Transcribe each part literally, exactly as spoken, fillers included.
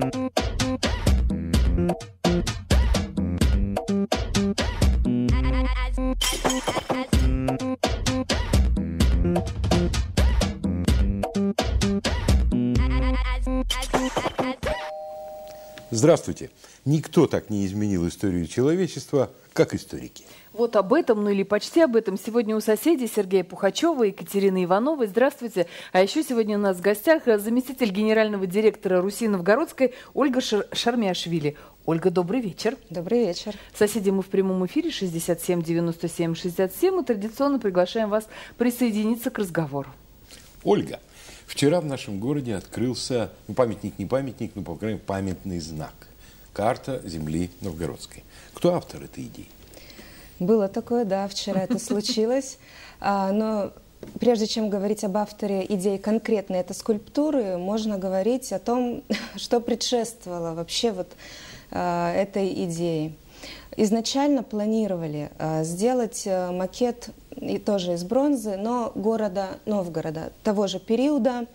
Здравствуйте. Никто так не изменил историю человечества, как историки. Вот об этом, ну или почти об этом, сегодня у соседей Сергея Пухачева и Екатерины Ивановой. Здравствуйте. А еще сегодня у нас в гостях заместитель генерального директора Руси Новгородской Ольга Шар Шармиашвили. Ольга, добрый вечер. Добрый вечер. Соседи, мы в прямом эфире шестьдесят семь девяносто семь шестьдесят семь. И традиционно приглашаем вас присоединиться к разговору. Ольга, вчера в нашем городе открылся, ну, памятник не памятник, но, по крайней мере, памятный знак. Карта земли Новгородской. Кто автор этой идеи? Было такое, да, вчера это случилось. Но прежде чем говорить об авторе идеи конкретной этой скульптуры, можно говорить о том, что предшествовало вообще вот этой идее. Изначально планировали сделать макет и тоже из бронзы, но города Новгорода того же периода.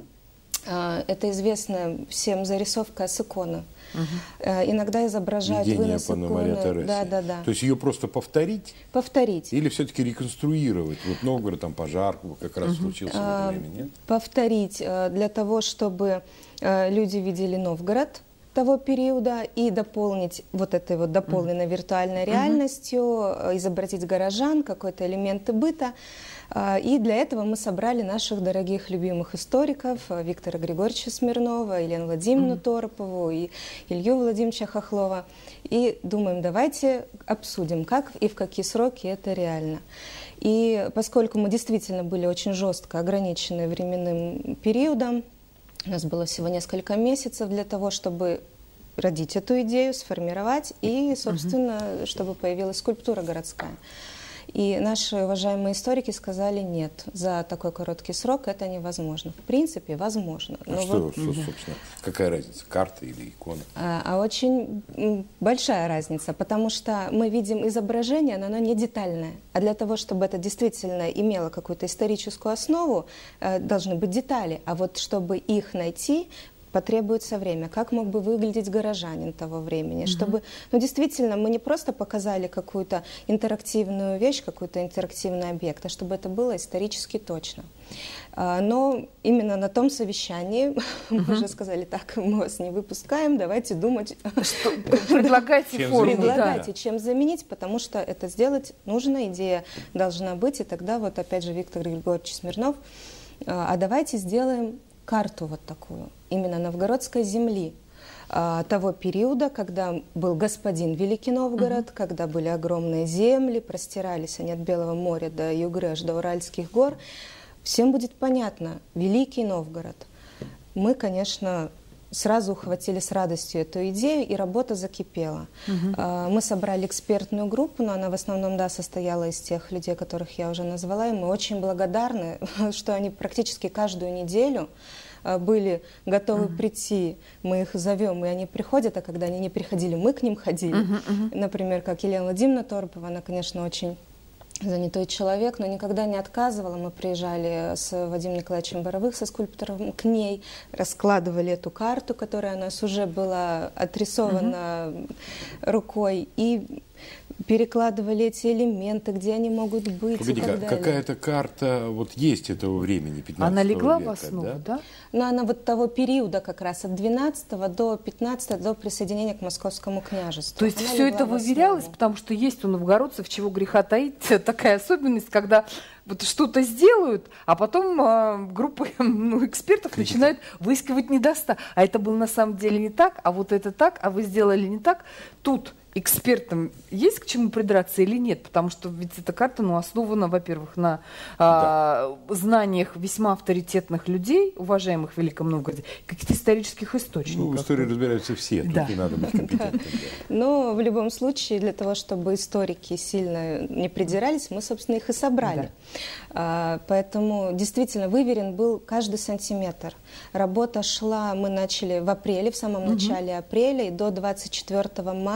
Это известная всем зарисовка с иконы. Угу. Иногда изображают вынос иконы. Да, да, да. То есть ее просто повторить? Повторить. Или все-таки реконструировать? Вот Новгород, там пожар как раз угу. случился в это время, нет? Повторить для того, чтобы люди видели Новгород того периода и дополнить вот этой вот дополненной угу. виртуальной реальностью, угу. изобразить горожан, какой-то элементы быта. И для этого мы собрали наших дорогих любимых историков Виктора Григорьевича Смирнова, Елену Владимировну mm-hmm. Торопову и Илью Владимировича Хохлова. И думаем, давайте обсудим, как и в какие сроки это реально. И поскольку мы действительно были очень жестко ограничены временным периодом, у нас было всего несколько месяцев для того, чтобы родить эту идею, сформировать и, собственно, mm-hmm. чтобы появилась скульптура городская. И наши уважаемые историки сказали, нет, за такой короткий срок это невозможно. В принципе, возможно. А что, вот, что, собственно, какая разница, карта или икона? А, а очень большая разница, потому что мы видим изображение, но оно не детальное. А для того, чтобы это действительно имело какую-то историческую основу, должны быть детали. А вот чтобы их найти, потребуется время. Как мог бы выглядеть горожанин того времени? Mm-hmm. Чтобы, ну, действительно, мы не просто показали какую-то интерактивную вещь, какой-то интерактивный объект, а чтобы это было исторически точно. А, но именно на том совещании mm-hmm. мы уже сказали, так, мы вас не выпускаем, давайте думать. Предлагайте форму. Предлагайте, чем заменить, потому что это сделать нужно, идея должна быть. И тогда вот опять же Виктор Григорьевич Смирнов, а давайте сделаем карту вот такую, именно новгородской земли, а, того периода, когда был господин Великий Новгород, uh-huh. когда были огромные земли, простирались они от Белого моря до Югры, аж до Уральских гор. Всем будет понятно, Великий Новгород. Мы, конечно, сразу ухватили с радостью эту идею, и работа закипела. Uh-huh. а, мы собрали экспертную группу, но она в основном, да, состояла из тех людей, которых я уже назвала, и мы очень благодарны, что они практически каждую неделю были готовы uh-huh. прийти, мы их зовем, и они приходят, а когда они не приходили, мы к ним ходили. Uh-huh, uh-huh. Например, как Елена Владимировна Торопова, она, конечно, очень занятой человек, но никогда не отказывала. Мы приезжали с Вадимом Николаевичем Боровых, со скульптором, к ней, раскладывали эту карту, которая у нас уже была отрисована uh-huh. рукой, и перекладывали эти элементы, где они могут быть. Погоди-ка, какая-то карта вот есть этого времени, пятнадцатого Она легла века, в основу, да? да? Но она вот того периода как раз, от двенадцатого до пятнадцатого, до присоединения к Московскому княжеству. То есть она все это выверялось, потому что есть у новгородцев, чего греха таить, такая особенность, когда вот что-то сделают, а потом э, группа ну, экспертов начинают выискивать недостатки. А это было на самом деле не так, а вот это так, а вы сделали не так. Тут экспертам есть к чему придраться или нет? Потому что ведь эта карта, ну, основана, во-первых, на а, да. знаниях весьма авторитетных людей, уважаемых в Великом Новгороде, каких-то исторических источников. Ну, в истории разбираются все, тут да. не надо быть компетентным. Но в любом случае, для того, чтобы историки сильно не придирались, мы, собственно, их и собрали. Да. Поэтому действительно выверен был каждый сантиметр. Работа шла, мы начали в апреле, в самом угу. начале апреля, и до двадцать четвёртого мая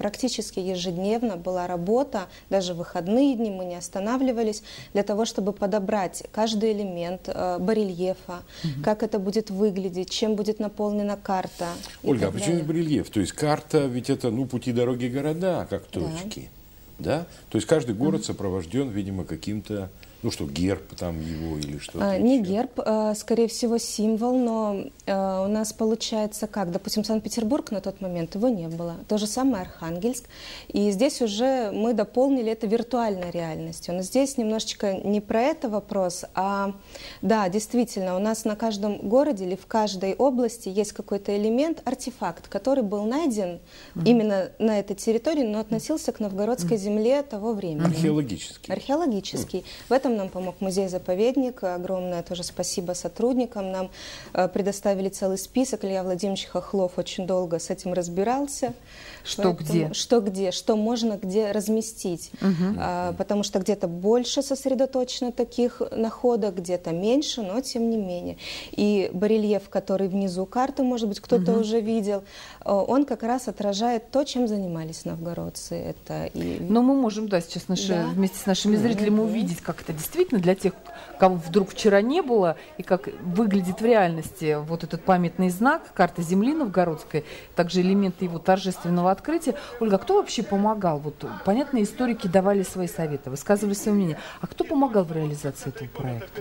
практически ежедневно была работа, даже в выходные дни мы не останавливались, для того, чтобы подобрать каждый элемент э, барельефа, угу. как это будет выглядеть, чем будет наполнена карта. Ольга, а почему барельеф? То есть карта, ведь это, ну, пути, дороги, города, как точки. Да? Да? То есть каждый город угу. сопровожден, видимо, каким-то... Ну что, герб там его или что-то? А, не герб, а, скорее всего, символ, но а, у нас получается как? Допустим, Санкт-Петербург на тот момент, его не было. То же самое Архангельск. И здесь уже мы дополнили это виртуальной реальностью. Но здесь немножечко не про это вопрос, а да, действительно, у нас на каждом городе или в каждой области есть какой-то элемент, артефакт, который был найден mm-hmm. именно на этой территории, но относился к новгородской mm-hmm. земле того времени. Археологический. Археологический. Mm-hmm. В этом нам помог музей-заповедник. Огромное тоже спасибо сотрудникам. Нам э, предоставили целый список. Илья Владимирович Хохлов очень долго с этим разбирался. Что Поэтому, где? Что где, что можно где разместить. Угу. А, потому что где-то больше сосредоточено таких находок, где-то меньше, но тем не менее. И барельеф, который внизу карты, может быть, кто-то угу. уже видел, он как раз отражает то, чем занимались новгородцы. Это и... Но мы можем, да, сейчас наши, да. вместе с нашими зрителями угу. увидеть, как это действительно для тех, кого вдруг вчера не было, и как выглядит в реальности вот этот памятный знак, карта земли новгородской, также элементы его торжественного открытия. Ольга, а кто вообще помогал? Вот, понятно, историки давали свои советы, высказывали свое мнение. А кто помогал в реализации этого проекта?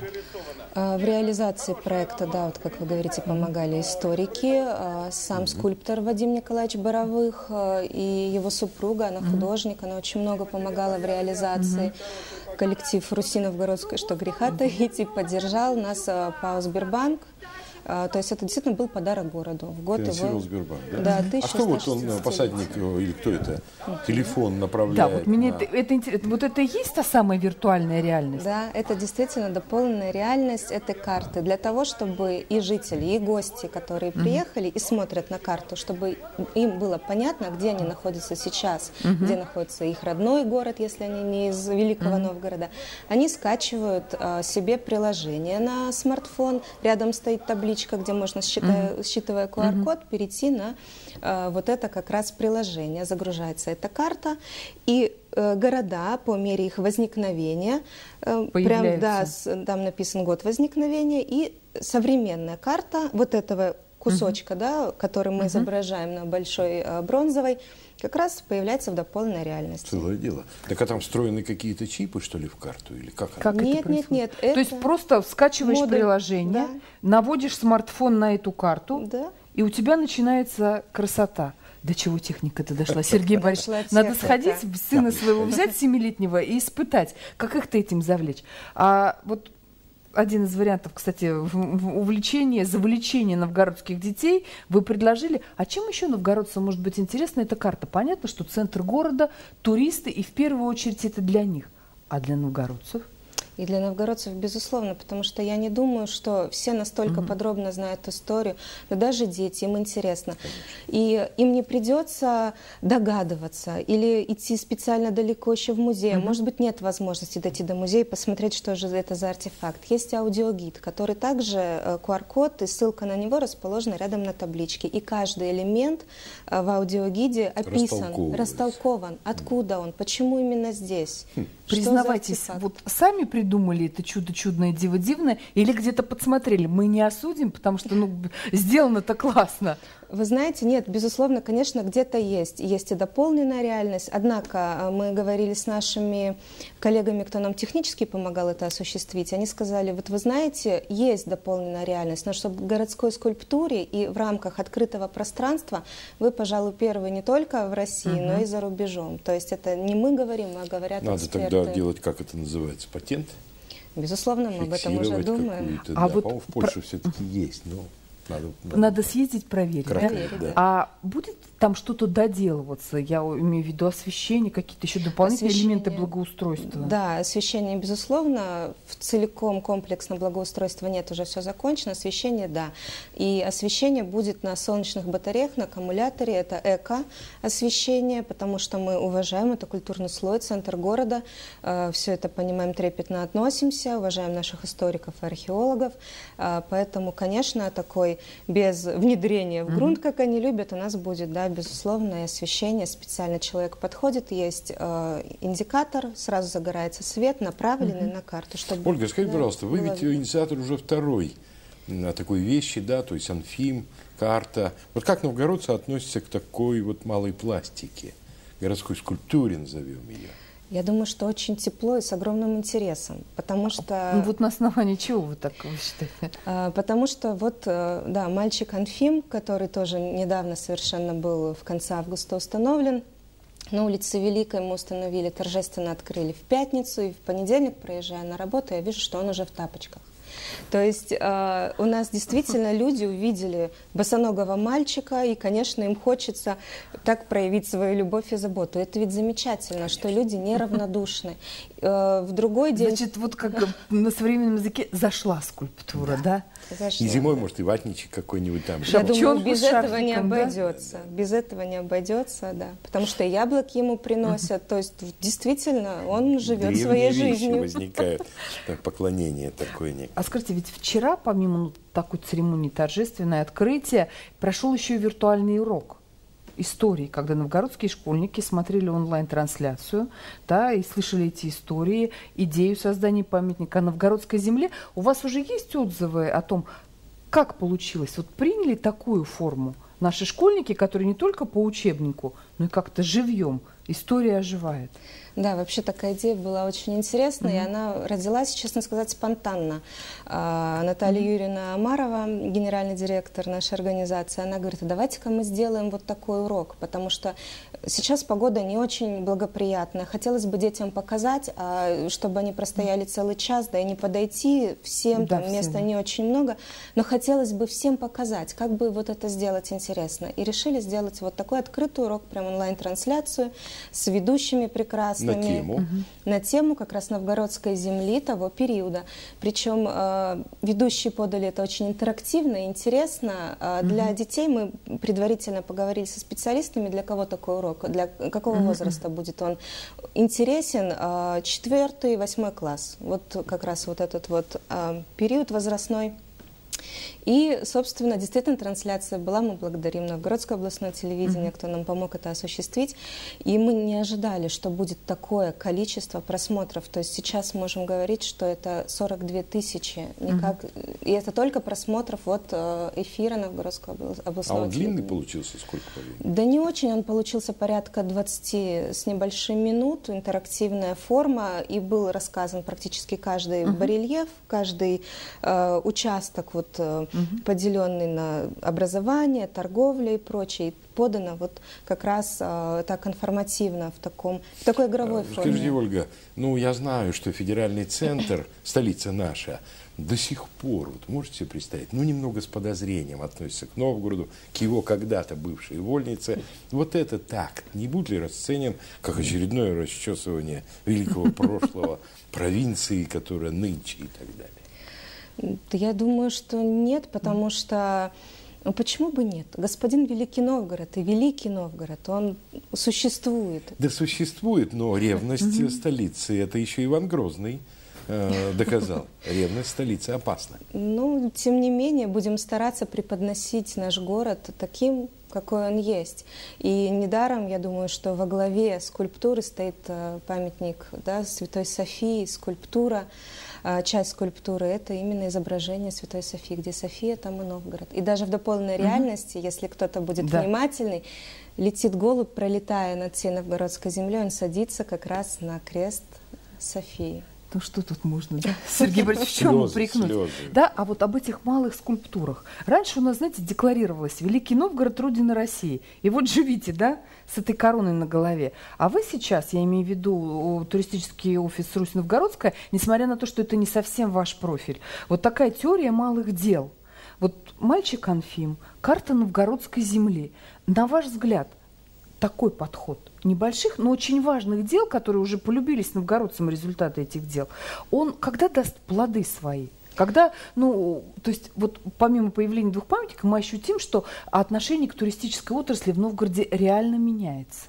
В реализации проекта, да, вот как вы говорите, помогали историки, сам скульптор Вадим Николаевич Боровых и его супруга, она художник, она очень много помогала в реализации. Коллектив Руси Новгородской, что греха таить, и поддержал нас ПАО «Сбербанк». То есть это действительно был подарок городу. В год его... Сбербанк, да? Да, а что вот он, посадник, или кто это, телефон направляет? Да, вот, мне на... это, это интересно. Вот это и есть та самая виртуальная реальность? Да, это действительно дополненная реальность этой карты. Для того, чтобы и жители, и гости, которые mm-hmm. приехали и смотрят на карту, чтобы им было понятно, где они находятся сейчас, mm-hmm. где находится их родной город, если они не из Великого mm-hmm. Новгорода. Они скачивают а, себе приложение на смартфон, рядом стоит табличка, где можно, считая, mm-hmm. считывая ку ар-код, mm-hmm. перейти на э, вот это как раз приложение. Загружается эта карта, и э, города по мере их возникновения, э, прям, да, с, там написан год возникновения, и современная карта вот этого кусочка, mm-hmm. да, который мы mm-hmm. изображаем на большой э, бронзовой, как раз появляется в дополненной реальности. Целое дело. Так а там встроены какие-то чипы, что ли, в карту? Или как, как это? Нет, нет, нет. Это То есть просто скачиваешь модуль, приложение, да. наводишь смартфон на эту карту, да. и у тебя начинается красота. До чего техника-то дошла? Сергей Борисович, надо сходить, сына своего взять, семилетнего, и испытать, как их-то этим завлечь. А вот один из вариантов, кстати, увлечения, завлечения новгородских детей вы предложили. А чем еще новгородцам может быть интересна эта карта? Понятно, что центр города, туристы, и в первую очередь это для них. А для новгородцев? И для новгородцев, безусловно, потому что я не думаю, что все настолько mm-hmm. подробно знают историю, но даже дети, им интересно. Конечно. И им не придется догадываться или идти специально далеко еще в музей. Mm-hmm. Может быть, нет возможности дойти до музея и посмотреть, что же это за артефакт. Есть аудиогид, который также ку ар-код и ссылка на него расположена рядом на табличке. И каждый элемент в аудиогиде описан, растолкован. Откуда он, почему именно здесь. Mm. Признавайтесь, вот сами придумали это чудо чудное, диво дивное, или где-то подсмотрели? Мы не осудим, потому что ну, сделано-то классно. Вы знаете, нет, безусловно, конечно, где-то есть. Есть и дополненная реальность. Однако мы говорили с нашими коллегами, кто нам технически помогал это осуществить. Они сказали, вот вы знаете, есть дополненная реальность, но чтобы в городской скульптуре и в рамках открытого пространства вы, пожалуй, первые не только в России, угу. но и за рубежом. То есть это не мы говорим, а говорят Надо эксперты. Надо тогда делать, как это называется, патент? Безусловно, мы об этом уже думаем. А да, вот по-моему, в Польше про... все-таки есть, но... Надо, надо, надо съездить, проверить. Проверить, да? Да. А будет там что-то доделываться? Я имею в виду освещение, какие-то еще дополнительные освещение, элементы благоустройства? Да, освещение, безусловно. В целиком комплексно благоустройства нет, уже все закончено. Освещение, да. И освещение будет на солнечных батареях, на аккумуляторе. Это эко-освещение, потому что мы уважаем это культурный слой, центр города. Все это понимаем, трепетно относимся, уважаем наших историков и археологов. Поэтому, конечно, такой сделанный без внедрения в грунт, как они любят, у нас будет, да, безусловное освещение. Специально человек подходит, есть э, индикатор, сразу загорается свет, направленный mm-hmm. на карту. Чтобы, Ольга, скажите, да, пожалуйста, вы ведь инициатор уже второй на такой вещи, да, то есть Анфим, карта. Вот как новгородцы относятся к такой вот малой пластике, городской скульптуре, назовем ее? Я думаю, что очень тепло и с огромным интересом, потому что... Ну, вот на основании чего вы так считаете? А, потому что вот, да, мальчик Анфим, который тоже недавно совершенно был в конце августа установлен, на улице Великой мы установили, торжественно открыли в пятницу, и в понедельник, проезжая на работу, я вижу, что он уже в тапочках. То есть э, у нас действительно люди увидели босоногого мальчика, и, конечно, им хочется так проявить свою любовь и заботу. Это ведь замечательно, что люди неравнодушны. Э, в другой день... Значит, вот как на современном языке зашла скульптура, да? да? Зашла. И зимой, может, и ватничек какой-нибудь там. Я думаю, без этого не обойдется. Да? Без этого не обойдется, да. Потому что яблоки ему приносят. То есть, действительно, он живет древние своей вещи жизнью. возникают. Так, поклонение такое некое. А скажите, ведь вчера, помимо ну, такой церемонии торжественное открытие, прошел еще и виртуальный урок истории, когда новгородские школьники смотрели онлайн-трансляцию, да, и слышали эти истории, идею создания памятника о новгородской земле. У вас уже есть отзывы о том, как получилось? Вот приняли такую форму наши школьники, которые не только по учебнику, но и как-то живьем. История оживает. Да, вообще такая идея была очень интересная, mm-hmm. и она родилась, честно сказать, спонтанно. А, Наталья mm-hmm. Юрьевна Амарова, генеральный директор нашей организации, она говорит, а давайте-ка мы сделаем вот такой урок, потому что сейчас погода не очень благоприятная. Хотелось бы детям показать, а, чтобы они простояли mm-hmm. целый час, да и не подойти всем, да, там места всем. Не очень много, но хотелось бы всем показать, как бы вот это сделать интересно. И решили сделать вот такой открытый урок, прям онлайн-трансляцию с ведущими прекрасными. На тему? Угу. На тему как раз новгородской земли того периода. Причем э, ведущие подали это очень интерактивно и интересно. Э, угу. Для детей мы предварительно поговорили со специалистами, для кого такой урок, для какого угу. возраста будет он интересен. Э, четвертый, восьмой класс. Вот как раз вот этот вот э, период возрастной. И, собственно, действительно трансляция была. Мы благодарим Новгородское областное телевидение, mm-hmm. кто нам помог это осуществить. И мы не ожидали, что будет такое количество просмотров. То есть сейчас можем говорить, что это сорок две тысячи. Никак... Mm-hmm. И это только просмотров вот эфира Новгородского областного телевидения. А он длинный получился? Сколько по времени? Да не очень. Он получился порядка двадцати с небольшим минут. Интерактивная форма. И был рассказан практически каждый mm-hmm. барельеф, каждый э, участок вот, э, угу. поделенный на образование, торговлю и прочее, подано вот как раз э, так информативно в, таком, в такой игровой форме. Скажите, Ольга, ну я знаю, что федеральный центр, столица наша, до сих пор, вот можете себе представить, ну немного с подозрением относится к Новгороду, к его когда-то бывшей вольнице. Вот это так, не будет ли расценен как очередное расчесывание великого прошлого провинции, которая нынче и так далее? Я думаю, что нет, потому что, ну почему бы нет? Господин Великий Новгород и Великий Новгород, он существует. Да существует, но ревность столицы, это еще Иван Грозный э, доказал. Ревность столицы опасна. Ну, тем не менее, будем стараться преподносить наш город таким, какой он есть. И недаром, я думаю, что во главе скульптуры стоит памятник, да, Святой Софии, скульптура. Часть скульптуры – это именно изображение Святой Софии, где София, там и Новгород. И даже в дополненной mm-hmm. реальности, если кто-то будет да. внимательный, летит голубь, пролетая над всей новгородской землей, он садится как раз на крест Софии. Ну что тут можно, да? Сергей Борисович, в чем упрекнуть? Да, а вот об этих малых скульптурах. Раньше у нас, знаете, декларировалось Великий Новгород, Родина России. И вот живите, да, с этой короной на голове. А вы сейчас, я имею в виду туристический офис Русь Новгородская, несмотря на то, что это не совсем ваш профиль, вот такая теория малых дел. Вот мальчик Анфим, карта новгородской земли. На ваш взгляд, такой подход небольших, но очень важных дел, которые уже полюбились новгородцам результаты этих дел, он когда даст плоды свои? Когда, ну, то есть вот помимо появления двух памятников мы ощутим, что отношение к туристической отрасли в Новгороде реально меняется.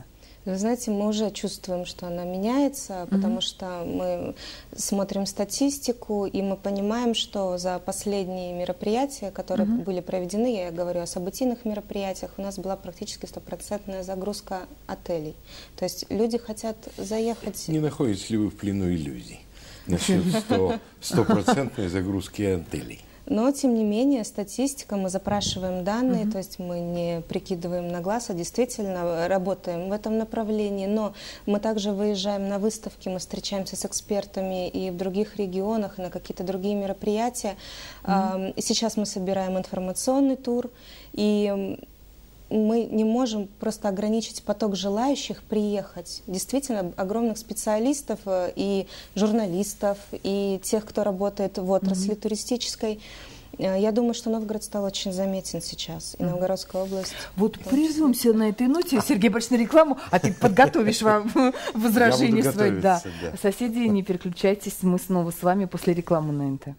Вы знаете, мы уже чувствуем, что она меняется, потому mm-hmm. что мы смотрим статистику, и мы понимаем, что за последние мероприятия, которые mm-hmm. были проведены, я говорю о событийных мероприятиях, у нас была практически стопроцентная загрузка отелей. То есть люди хотят заехать... Не находитесь ли вы в плену иллюзий насчет стопроцентной загрузки отелей? Но, тем не менее, статистика, мы запрашиваем данные, uh-huh. то есть мы не прикидываем на глаз, а действительно работаем в этом направлении. Но мы также выезжаем на выставки, мы встречаемся с экспертами и в других регионах, и на какие-то другие мероприятия. Uh-huh. И сейчас мы собираем информационный тур, и мы не можем просто ограничить поток желающих приехать. Действительно, огромных специалистов и журналистов, и тех, кто работает в отрасли mm-hmm. туристической. Я думаю, что Новгород стал очень заметен сейчас, и Новгородская область. Вот прервемся на этой ноте. Сергей, больше на рекламу, а ты подготовишь вам возражение свое. Да. Да. Соседи, не переключайтесь, мы снова с вами после рекламы на эн тэ.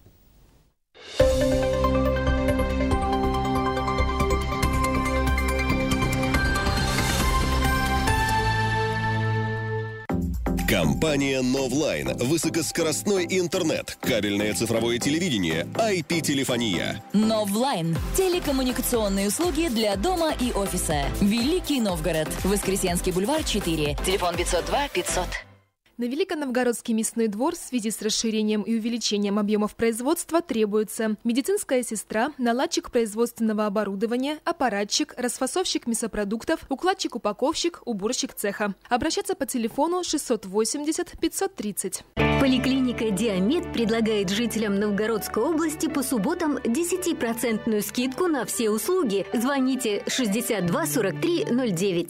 Компания Новлайн. Высокоскоростной интернет, кабельное цифровое телевидение, ай пи-телефония. Новлайн. Телекоммуникационные услуги для дома и офиса. Великий Новгород. Воскресенский бульвар, четыре. Телефон пятьсот два пятьсот. На Великоновгородский мясной двор в связи с расширением и увеличением объемов производства требуется медицинская сестра, наладчик производственного оборудования, аппаратчик, расфасовщик мясопродуктов, укладчик-упаковщик, уборщик цеха. Обращаться по телефону шестьсот восемьдесят пятьсот тридцать. Поликлиника «Диамед» предлагает жителям Новгородской области по субботам десятипроцентную скидку на все услуги. Звоните шестьдесят два сорок три ноль девять.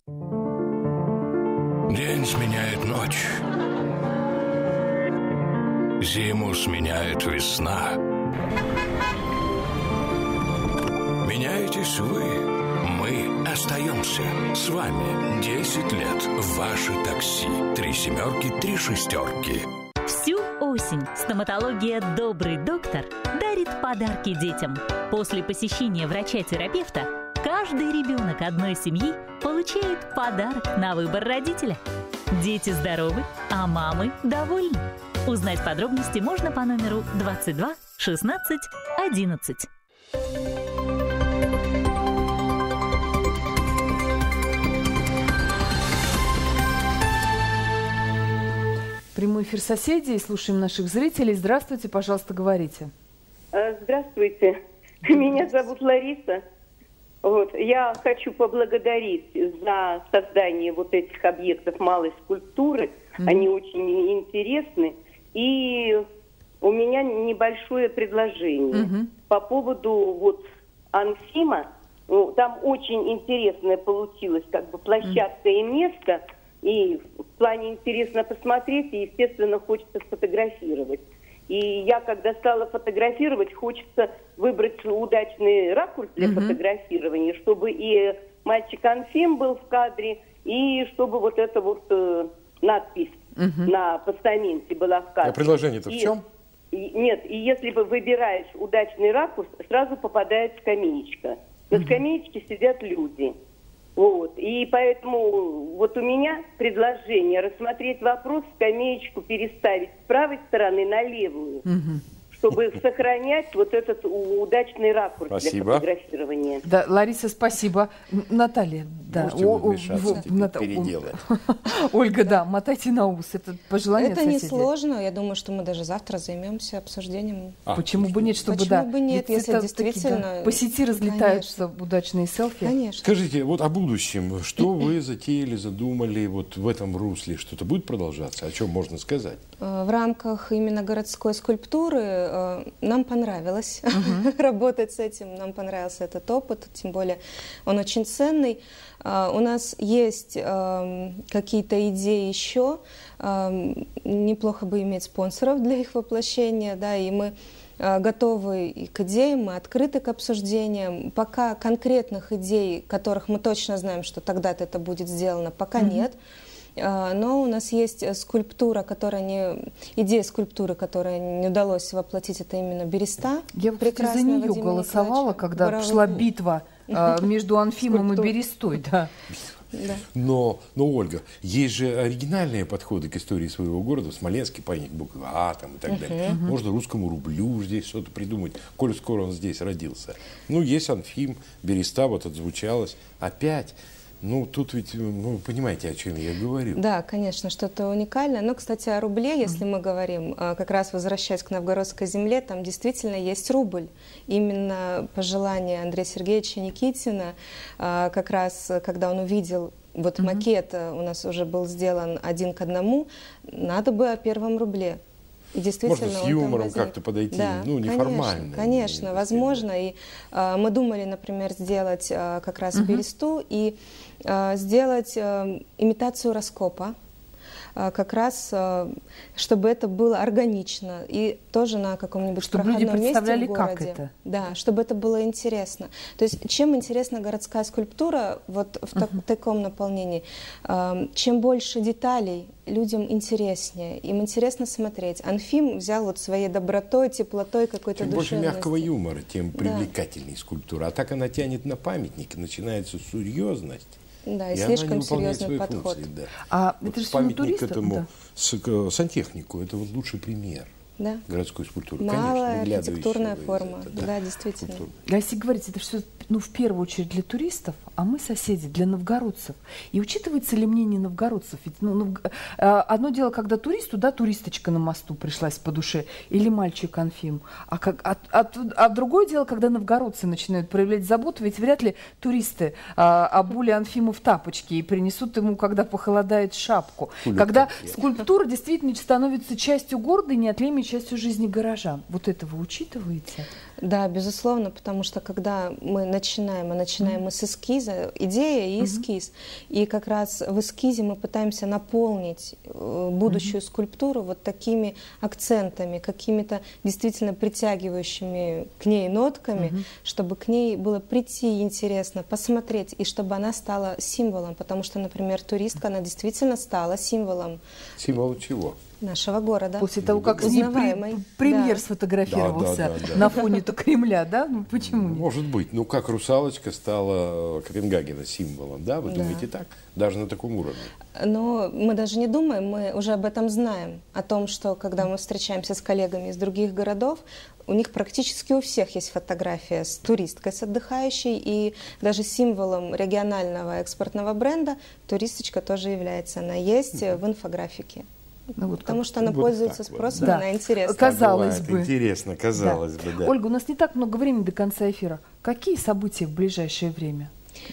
День сменяет ночь. Зиму сменяет весна. Меняетесь вы, мы остаемся с вами. Десять лет. Ваше такси. Три семерки, три шестерки. Всю осень стоматология «Добрый доктор» дарит подарки детям. После посещения врача-терапевта каждый ребенок одной семьи получает подарок на выбор родителя. Дети здоровы, а мамы довольны. Узнать подробности можно по номеру двадцать два шестнадцать одиннадцать. Прямой эфир соседей, слушаем наших зрителей. Здравствуйте, пожалуйста, говорите. Здравствуйте, меня зовут Лариса. Вот. Я хочу поблагодарить за создание вот этих объектов малой скульптуры. Mm-hmm. Они очень интересны. И у меня небольшое предложение mm-hmm. по поводу вот Анфима. Ну, там очень интересное получилось, как бы площадка mm-hmm. и место. И в плане интересно посмотреть, и, естественно, хочется сфотографировать. И я, когда стала фотографировать, хочется выбрать удачный ракурс для mm-hmm. фотографирования, чтобы и мальчик Анфим был в кадре, и чтобы вот эта вот э, надпись mm-hmm. на постаменте была в кадре. А предложение-то и, в чем? И, нет, и если бы выбираешь удачный ракурс, сразу попадает скамеечка. На mm-hmm. скамеечке сидят люди. Вот. И поэтому вот у меня предложение рассмотреть вопрос, скамеечку переставить с правой стороны на левую, угу. чтобы сохранять вот этот удачный ракурс спасибо. Для фотографирования. Да, Лариса, спасибо. Наталья, да. Можете О, вмешаться, о, Ната... переделать. Ольга, да, мотайте на ус. Это пожелание Это соседей. Несложно. Я думаю, что мы даже завтра займемся обсуждением. А, почему бы нет, чтобы почему да. бы нет, Ведь если действительно... Такие, да, по сети разлетаются Конечно. Удачные селфи. Конечно. Скажите, вот о будущем. Что вы затеяли, задумали вот в этом русле? Что-то будет продолжаться? О чем можно сказать? В рамках именно городской скульптуры нам понравилось uh-huh. работать с этим. Нам понравился этот опыт, тем более он очень ценный. Uh, у нас есть uh, какие-то идеи еще. Uh, неплохо бы иметь спонсоров для их воплощения, да, и мы uh, готовы и к идеям, мы открыты к обсуждениям. Пока конкретных идей, которых мы точно знаем, что тогда-то это будет сделано, пока uh-huh. нет. Uh, но у нас есть скульптура, которая не... идея скульптуры, которая не удалось воплотить, это именно береста. Я, кстати, за нее голосовала, когда Боровой... шла битва между Анфимом и Берестой, да. Да. Но, но, Ольга, есть же оригинальные подходы к истории своего города. Смоленский памятник буквы А там, и так uh-huh. далее. Uh-huh. Можно русскому рублю здесь что-то придумать, коль скоро он здесь родился. Ну, есть Анфим, Береста, вот отзвучалось. Опять. Ну, тут ведь, ну, вы понимаете, о чем я говорю. Да, конечно, что-то уникальное. Но, кстати, о рубле, если мы говорим, как раз возвращаясь к новгородской земле, там действительно есть рубль. Именно пожелание Андрея Сергеевича Никитина, как раз, когда он увидел, вот uh-huh. макет у нас уже был сделан один к одному, надо бы о первом рубле. И действительно, можно с юмором как-то подойти, да, ну, неформально. Конечно, конечно возможно. И э, мы думали, например, сделать э, как раз uh-huh. бересту и э, сделать э, имитацию раскопа, э, как раз, э, чтобы это было органично и тоже на каком-нибудь чтобы проходном люди представляли, месте в городе. Как это. Да, чтобы это было интересно. То есть, чем интересна городская скульптура вот в uh-huh. так, таком наполнении, э, чем больше деталей, людям интереснее, им интересно смотреть. Анфим взял вот своей добротой, теплотой, какой-то душевностью. Чем больше мягкого юмора, тем да. привлекательнее скульптура. А так она тянет на памятник, начинается серьезность. Да, и, и слишком серьезный подход. Функции, да. А вот это же памятник туристов, этому да. с, сантехнику, это вот лучший пример. Да. Городской скульптуры. Малая конечно, архитектурная форма. Это, да. да, действительно. А если говорить, это все, ну, в первую очередь для туристов, а мы соседи, для новгородцев. И учитывается ли мнение новгородцев? Ведь, ну, новг... одно дело, когда туристу, да, туристочка на мосту пришлась по душе, или мальчик Анфим. А, как... а, а, а другое дело, когда новгородцы начинают проявлять заботу, ведь вряд ли туристы а, обули Анфиму в тапочки и принесут ему, когда похолодает, шапку. Кулек, когда скульптура действительно становится частью города и неотъемлемой частью жизни горожан. Вот это вы учитываете? Да, безусловно, потому что когда мы начинаем, а начинаем мы с эскиза, идея и эскиз, mm-hmm. и как раз в эскизе мы пытаемся наполнить будущую mm-hmm. скульптуру вот такими акцентами, какими-то действительно притягивающими к ней нотками, mm-hmm. чтобы к ней было прийти интересно, посмотреть, и чтобы она стала символом, потому что, например, туристка, она действительно стала символом. Символом чего? Нашего города. После того, как с ним при, премьер да. сфотографировался да, да, да, да. на фоне-то Кремля, да? Ну, почему нет? Может быть. Ну, как русалочка стала Копенгагена символом, да? Вы да. думаете так? Даже на таком уровне? Но мы даже не думаем, мы уже об этом знаем. О том, что когда мы встречаемся с коллегами из других городов, у них практически у всех есть фотография с туристкой, с отдыхающей, и даже символом регионального экспортного бренда туристочка тоже является. Она есть mm-hmm. в инфографике. Ну, вот Потому как, что она вот пользуется спросом, вот, да. она интересна. Казалось бы. Интересно, казалось да. бы, да. Ольга, у нас не так много времени до конца эфира. Какие события в ближайшее время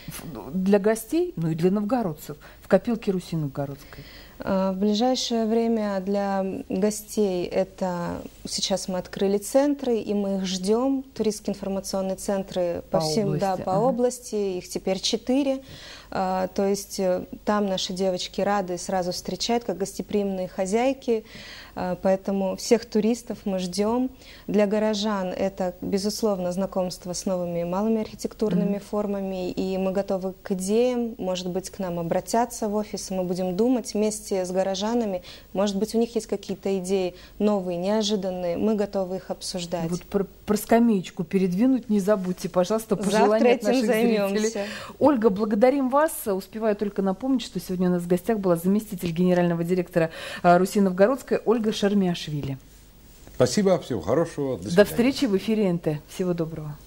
для гостей, ну и для новгородцев в копилке Руси Новгородской? В ближайшее время для гостей это сейчас мы открыли центры, и мы их ждем. Туристские информационные центры по, по всем, области. Да, по ага. области, их теперь четыре. А, то есть там наши девочки рады сразу встречать, как гостеприимные хозяйки. А, поэтому всех туристов мы ждем. Для горожан это, безусловно, знакомство с новыми малыми архитектурными mm-hmm. формами, и мы готовы к идеям, может быть, к нам обратятся в офис, и мы будем думать вместе с горожанами, может быть, у них есть какие-то идеи новые, неожиданные, мы готовы их обсуждать. Вот про, про скамеечку передвинуть не забудьте, пожалуйста, пожелания от наших зрителей. Ольга, благодарим вас. Успеваю только напомнить, что сегодня у нас в гостях была заместитель генерального директора Руси Новгородской Ольга Шармиашвили. Спасибо, всего хорошего. До, До встречи в эфире эн тэ. Всего доброго.